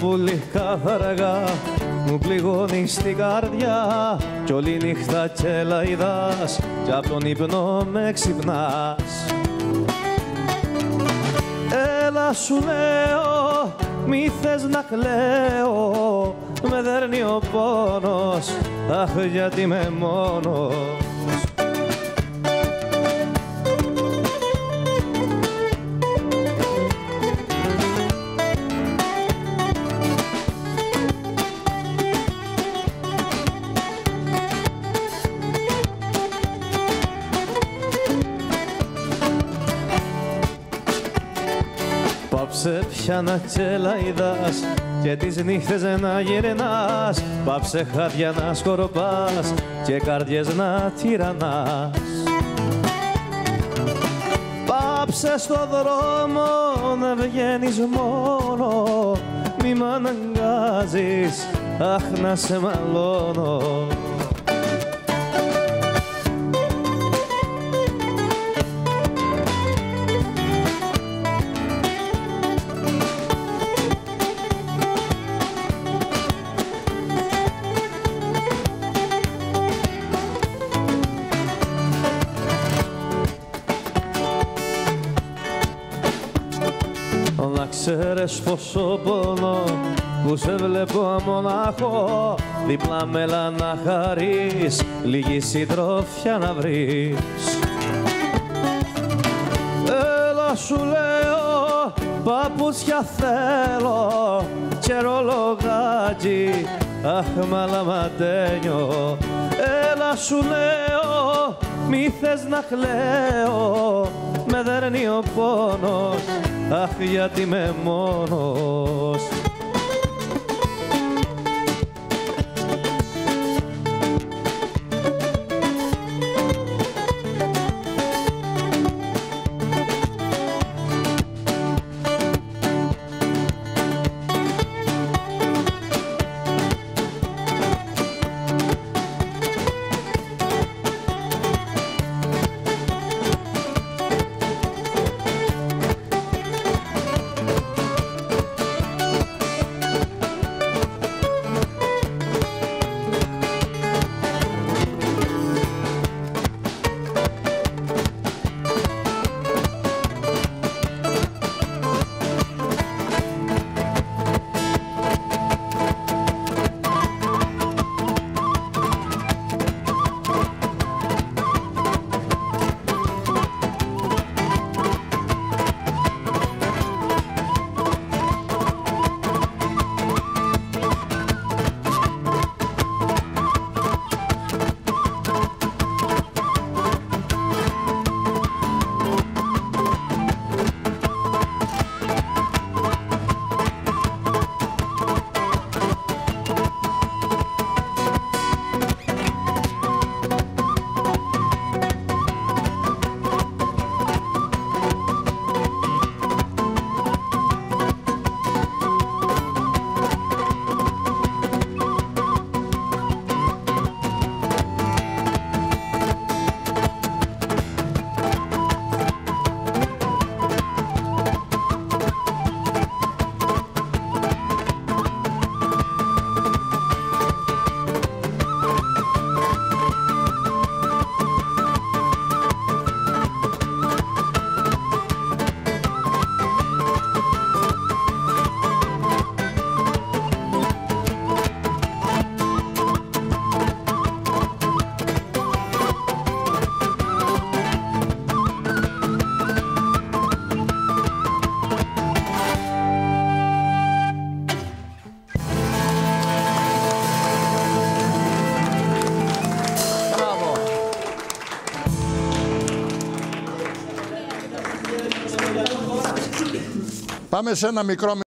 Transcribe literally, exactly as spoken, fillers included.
πουλί καθαργά μου πληγώνει στην καρδιά κι όλη νύχτα κελαϊδάς κι απ' τον ύπνο με ξυπνάς. Έλα σου λέω μη θες να κλαίω, με δέρνει ο πόνος, αχ γιατί είμαι μόνος. Πάψε πια να κελαϊδάς και τις νύχτες να γυρνάς, πάψε χάδια να σκορπάς και καρδιές να τυραννάς. Πάψε στο δρόμο να βγαίνεις μόνο, μη μ' αναγκάζεις, αχ να σε μαλώνω. Να ξέρεις πόσο πονώ που σε βλέπω μονάχο, δίπλα μέλα να χαρείς, λίγη συντρόφια να βρεις. Έλα σου λέω παπούτσια θέλω και ρολογάκι, αχ μαλαματένιο. Έλα σου λέω μη θες να κλαίω, με δέρνει ο πόνος, αχ γιατί είμαι μόνος. Πάμε σε ένα μικρό